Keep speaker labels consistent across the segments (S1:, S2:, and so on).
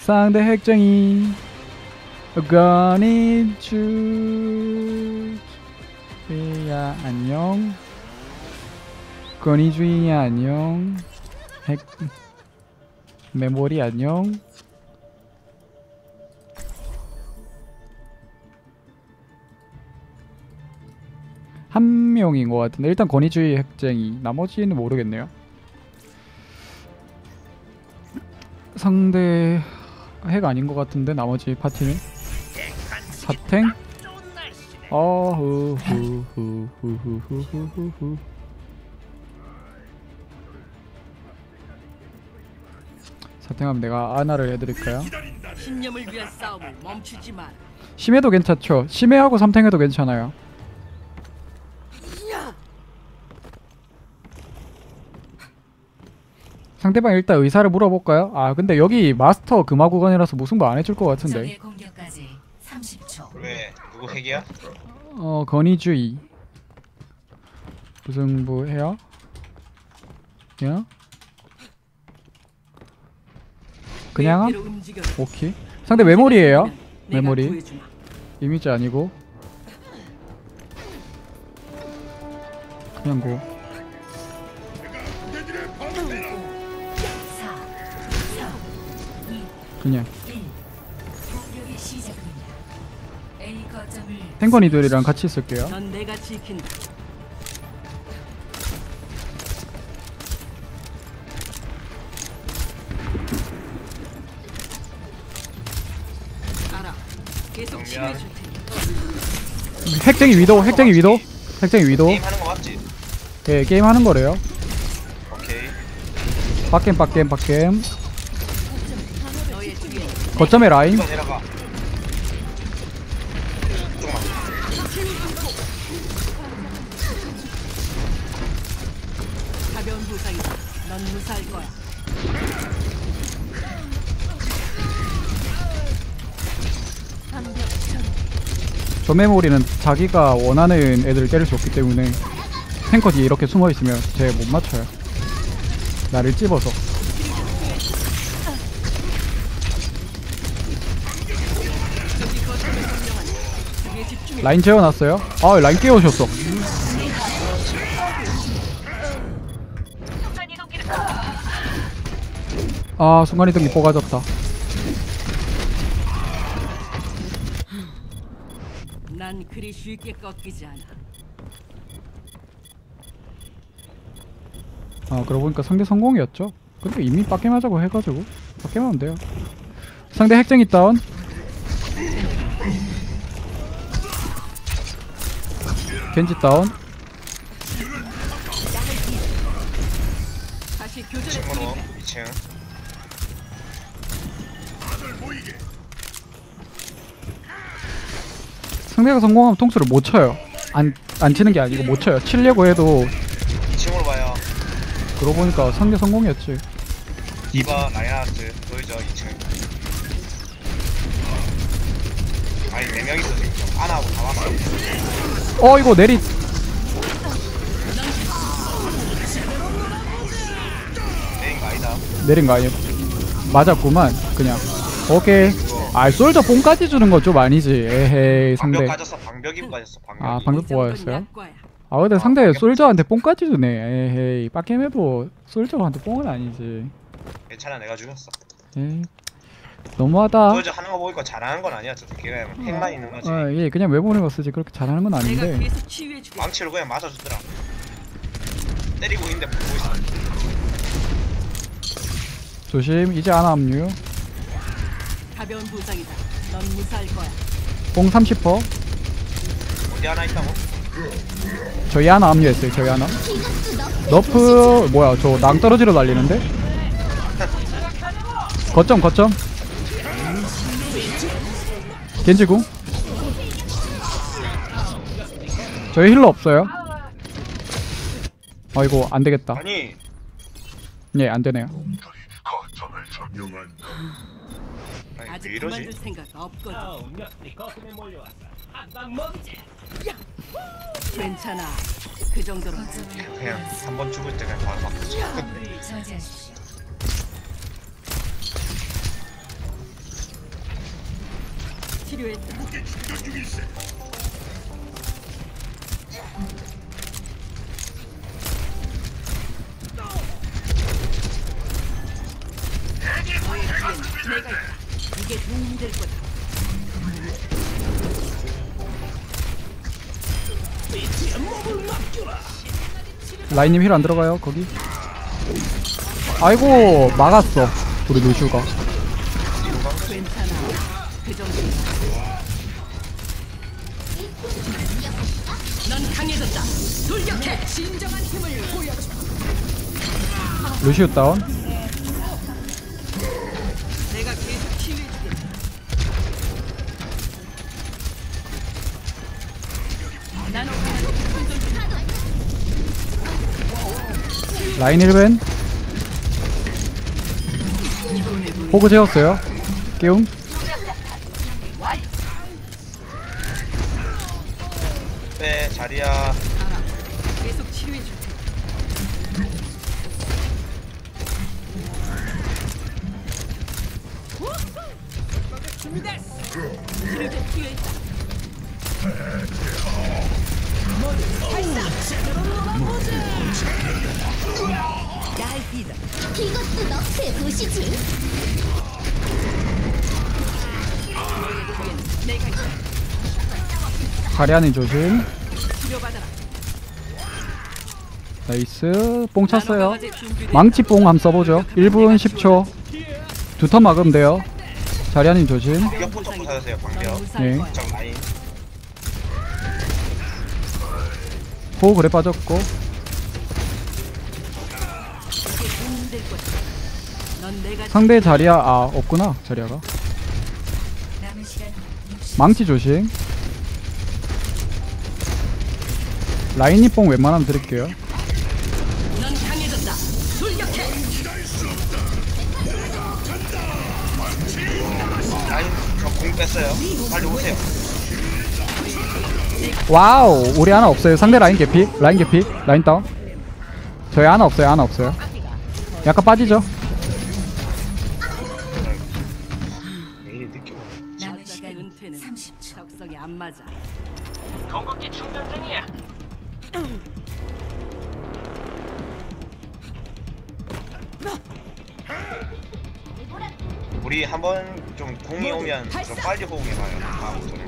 S1: 상대 핵쟁이 건이주의야 안녕. 건이주의야 안녕. 핵 메모리 안녕. 한 명인 것 같은데 일단 권위주의 핵쟁이, 나머지는 모르겠네요. 상대 핵 아닌 것 같은데 나머지 파티는 사탱? 후후후후후후후후. 사탱하면 내가 아나를 해드릴까요?
S2: 신념을 위한 싸움을 멈추지 마.
S1: 심해도 괜찮죠. 심해하고 삼탱해도 괜찮아요. 상대방 일단 의사를 물어볼까요? 아 근데 여기 마스터 금화 구간이라서 무승부 안 해줄 것 같은데.
S3: 공격까지 30초.
S4: 왜? 누구 핵이야?
S1: 건의주의 무승부 해요? 야? 그냥 함? 오케이. 상대 메모리에요. 메모리 이미지 아니고 그냥 고. 그냥 탱건이들이랑 같이 있을게요.
S2: 넌 내가 지킨다. 알아. 계속 치료해 줄 테니.
S1: 핵쟁이 위도, 핵쟁이 위도, 핵쟁이 위도.
S4: 게임 하는 거 맞지?
S1: 예, 게임 하는 거래요.
S4: 오케이.
S1: 빡겜, 빡겜, 빡겜.
S2: 너의 뒤에
S1: 거점의 라인.
S4: 이거 내려가. 조금만.
S2: 가벼운 부상이다. 넌 무사할 거야.
S1: 저 메모리는 자기가 원하는 애들을 때릴 수 없기 때문에 탱커 뒤에 이렇게 숨어있으면 쟤 못 맞춰요. 나를 찝어서. 라인 재워놨어요. 아 라인 깨우셨어. 아 순간이동기 뽀가졌다.
S2: 난 그리 쉽게 꺾이지 않아.
S1: 아 그러고 보니까 상대 성공이었죠. 근데 이미 빡겜하자고 해가지고 빡겜하면 돼요. 상대 핵쟁이 다운. 겐지 다운.
S2: 다시 교전에
S4: 2층으로.
S2: 투입해.
S4: 2층.
S1: 상대가 성공하면 통수를 못 쳐요. 안 치는 게 아니고 못 쳐요. 치려고 해도.
S4: 2층으로 봐요.
S1: 그러고 보니까 상대 성공이었지.
S4: 디바 라이나트 보이죠? 2층. 아니 4명 있어 지금. 아나하고 다 왔어.
S1: 이거 내리.
S4: 내린 거 아니다.
S1: 내린 거 아니에요. 맞았구만 그냥. 오케이. 아 솔저 뽕까지 주는 건 좀 아니지. 에헤이 상대.
S4: 방벽 빠졌어. 방벽이 빠졌어. 방벽이.
S1: 아 방금 뽑아였어요?
S2: 약과야.
S1: 아 근데 상대 솔저한테 뽕까지 주네. 에헤이 빡겜해도 솔저한테 뽕은 아니지.
S4: 괜찮아. 내가 죽였어.
S1: 에이 너무하다.
S4: 보여줘 하는 거 보니까 잘하는 건 아니야. 저 새끼가 그냥 핵만 있는 거지.
S1: 예 그냥 외보는 거 쓰지 그렇게 잘하는 건
S2: 내가
S1: 아닌데.
S2: 계속 치유해 주겠어.
S4: 망치로 그냥 맞아주더라. 때리고 있는데 보고 있어.
S1: 조심. 이제 아나 합류.
S2: 가벼운 부상이다. 넌 무사할 거야.
S1: 뽕 30%.
S4: 어디 하나 있다고?
S1: 저희 하나 합류했어요. 저희 하나. 너프 뭐야 저 낭떠러지로 날리는데? 거점 겐지궁. 저희 힐러 없어요. 이거 안되겠다.
S4: 아니
S1: 예 안되네요.
S4: 아니 왜
S2: 아직
S4: 이러지?
S2: 그만둘 생각 없거든. 괜찮아. 그 정도로.
S4: 그냥 한 번 죽을 때 그냥 바로 바꾸지.
S2: 치료했다. 너의 뒤엔 내가 있다. 이게 도움이 될 거다.
S1: 라인님 힐 안 들어가요 거기? 아이고 막았어 우리 루슈가.
S2: 괜찮아. 그 정도는. 넌 강해졌다. 돌격해. 진정한 힘을 보여줘.
S1: 루시우 다운.
S2: 내가 계속 치유해주겠다. 나는
S1: 라인 1벤. 호그 재웠어요. 깨움.
S4: 네 자리야.
S2: 계속 치료해줄 테니. 치료제 필요했다.
S5: 이것도 너프에 보시지.
S2: 내가 있다.
S1: 자리하는 조심.
S2: 치료받아라.
S1: 나이스. 뽕 찼어요.
S2: 나노강화제 준비됐다.
S1: 망치 뽕 한번 써보죠. 1분 10초. 두 턴 막으면 돼요. 자리하는 조심.
S4: 방벽부터 부사주세요.
S2: 넌
S4: 방벽.
S2: 무사할
S1: 네.
S2: 거야.
S4: 정 라인.
S1: 호그 그래 빠졌고.
S2: 이게 도움이 될 거다. 넌 내가
S1: 상대 자리야 없구나 자리야가.
S3: 남은 시간 60초.
S1: 망치 조심. 라인이 뽕 웬만하면 드릴게요.
S2: 넌 강해졌다. 돌격해.
S4: 라인 저공 뺐어요. 빨리 오세요.
S1: 와우 우리 하나 없어요. 상대 라인 개피. 라인 개피. 라인 다운. 저희 하나 없어요. 하나 없어요. 약간 빠지죠.
S4: 내일 늦게 오네.
S3: 남은
S2: 어차피
S3: 시간
S2: 은퇴는
S3: 30초.
S2: 적성에 안 맞아.
S4: 우리 한번 좀 공이 오면 좀 빨리 호응해봐요. 다음부터는.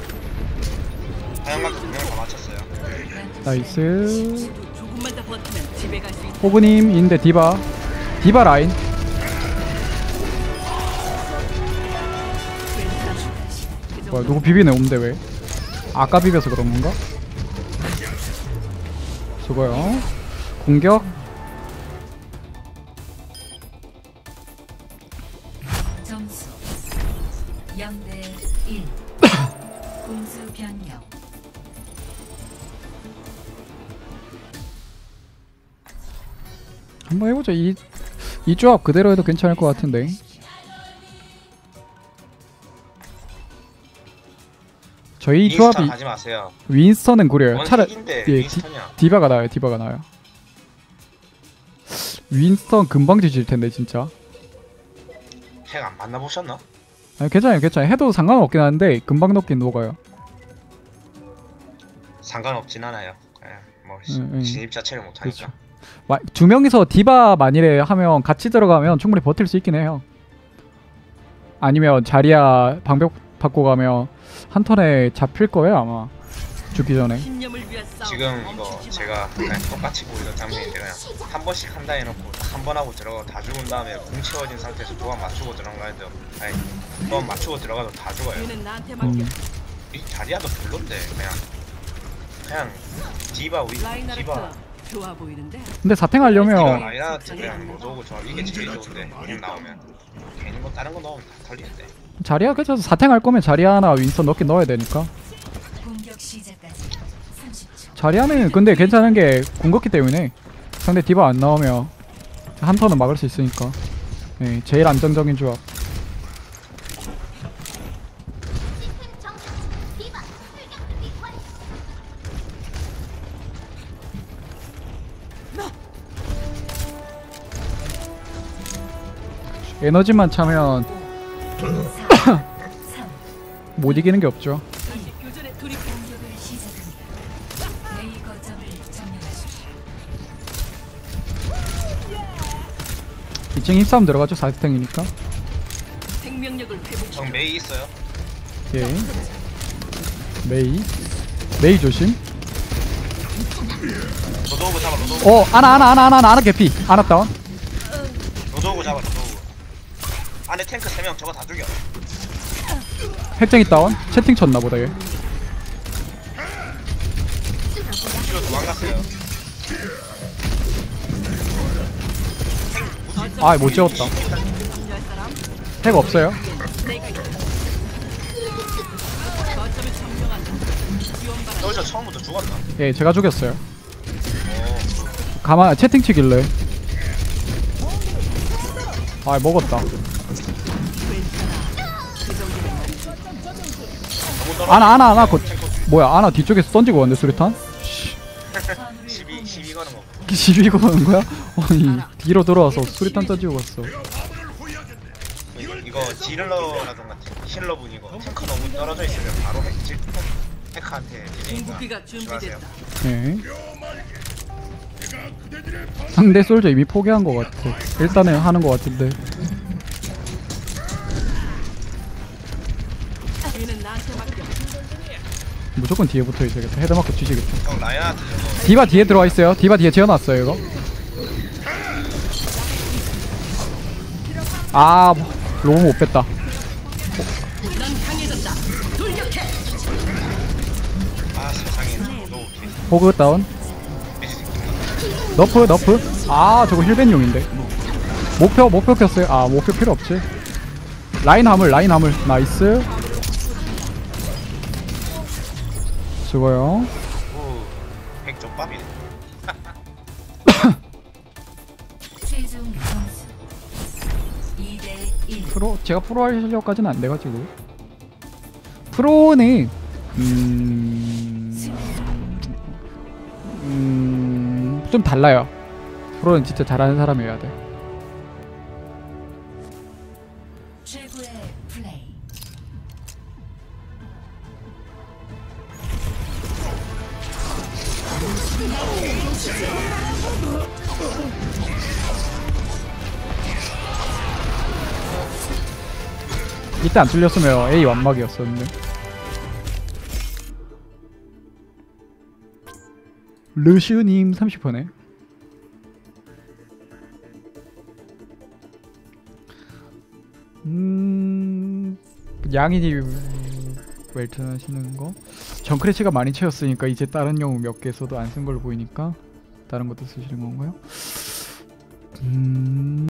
S4: 하얀각 2명 다 맞췄어요.
S1: 나이스.
S2: 조금만 더 버티면 집에 갈 수 있다.
S1: 호그님 인데 디바. 디바 라인.
S2: 괜찮아. 그
S1: 뭐야 누구 비비네 옴데 왜? 아까 비벼서 그런 건가? 수고요. 공격.
S3: 점수 0대 1. 공수 변경.
S1: 한번 해보죠. 이 조합 그대로 해도 괜찮을 것 같은데. 저희
S4: 윈스턴
S1: 조합이
S4: 하지 마세요.
S1: 윈스턴은 구려요. 차라리
S4: 원색인데
S1: 예,
S4: 윈스턴이야.
S1: 디바가 나요. 디바가 나요. 윈스턴 금방 뒤질 텐데 진짜.
S4: 핵 안 만나보셨나?
S1: 아니, 괜찮아요. 괜찮아요. 해도 상관없긴 한데 금방 녹긴 녹아요.
S4: 상관없진 않아요. 그냥 뭐 진입 자체를 못하니까.
S1: 두 명이서 디바 만일에 하면 같이 들어가면 충분히 버틸 수 있긴 해요. 아니면 자리야 방벽 받고 가면 한 턴에 잡힐 거예요 아마. 죽기 전에.
S2: 신념을 위한 싸움.
S4: 지금 이거
S2: 멈추지 마.
S4: 제가 그냥 똑같이 보이던 장면인데 그냥 한 번씩 한다 해놓고 한 번 하고 들어가고 다 죽은 다음에 공 채워진 상태에서 조합 맞추고 들어가도 아니 조합 맞추고 들어가도 다 죽어요.
S2: 얘는 나한테 맡겨.
S4: 이 자리야도 별론데 그냥 디바
S2: 라인하르트
S4: 디바
S2: 좋아 보이는데.
S1: 근데 사탱하려면
S4: 라인하트 그냥 못 오고 저 이게 제일 좋은데 님 나오면 괜히 뭐 다른 거 넣으면 다 털리는데.
S1: 자리야 그래서 사탱할 거면 자리야 하나 윈스턴 넣긴 넣어야 되니까.
S3: 공격 시작까지 30초.
S1: 자리야는 근데 괜찮은 게 궁극기 때문에 상대 디바 안 나오면 한 턴은 막을 수 있으니까. 네, 제일 안정적인 조합. 에너지만 차면
S3: 4, 3,
S1: 못 이기는 게 없죠.
S2: 다시 교전에 돌입.
S3: 공격을 시작합니다. A 거점을 점령하십시오.
S1: 2층 힘싸움 들어가죠. 4탱이니까.
S2: 생명력을 회복.
S4: 정 메이 있어요.
S1: 오케이. 메이 조심.
S4: 로드오브 잡아 로드오브.
S1: 아나 개피. 아나 다운.
S4: 로드오브 잡아 로드오브. 안에 탱크 3명 저거 다 죽여.
S1: 핵쟁이 다운. 채팅 쳤나 보다 얘.
S4: 뒤로 도망갔어요.
S1: 아, 못 재웠다.
S2: 열 사람
S1: 핵 없어요.
S2: 내가 있다. 거점을 점령한다. 지원바라.
S4: 너 저 처음부터 죽었나?
S1: 예, 제가 죽였어요.
S4: 오.
S1: 가만 채팅 치길래. 아, 먹었다.
S4: 너무 떨어져.
S1: 아나 곧 뭐야? 아나 뒤쪽에서 던지고 왔는데 수류탄?
S4: 12 거는 거.
S1: 시비 거는 거야? 아니 뒤로 돌아와서 수류탄 던지고 갔어.
S4: 이거 딜러라던가 힐러분 이거 탱크 너무 떨어져 있으면 바로 해커한테 딜리니까
S2: 궁극기가
S4: 조심하세요.
S2: 준비됐다.
S1: 네. 상대 솔저 이미 포기한 것 같아. 일단은 하는 것 같은데.
S2: 뒤는 나한테 맡겨.
S1: 무조건 뒤에 붙어 있어야겠다. 헤드 맞고 뒤지겠다.
S4: 형 라인한테 저거
S1: 디바 뒤에 들어와 있어요. 디바 뒤에 지어놨어요 이거. 아 로우 못 뺐다.
S2: 난 강해졌다. 돌격해.
S4: 아 세상에 로드오브 킬.
S1: 호그 다운. 너프. 아 저거 힐벤용인데. 목표 켰어요. 아 목표 필요 없지. 라인 화물 나이스. 수고요.
S4: 오, 백조밥이네.
S3: 최종 점수 2대 1.
S1: 프로 제가 프로 할 실력까지는 안 돼가지고 프로는 좀 달라요. 프로는 진짜 잘하는 사람이어야 돼.
S3: 최고의 플레이.
S1: 이때 안 뚫렸으면 A 완막이었었는데. 르슈님 30%네. 양이님 웰튼 하시는 거. 정크래치가 많이 채웠으니까 이제 다른 영웅 몇 개 써도 안 쓴 걸로 보이니까 다른 것도 쓰시는 건가요?